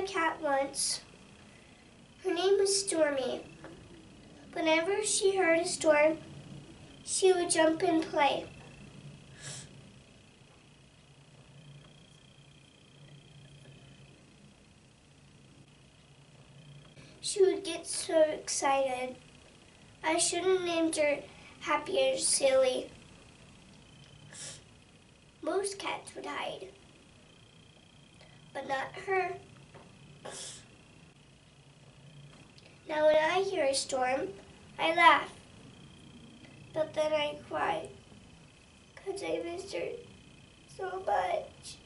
a cat once. Her name was Stormy. Whenever she heard a storm, she would jump and play. She would get so excited. I should have named her Happy or Silly. Most cats would hide, but not her. Now when I hear a storm, I laugh, but then I cry, 'cause I miss her so much.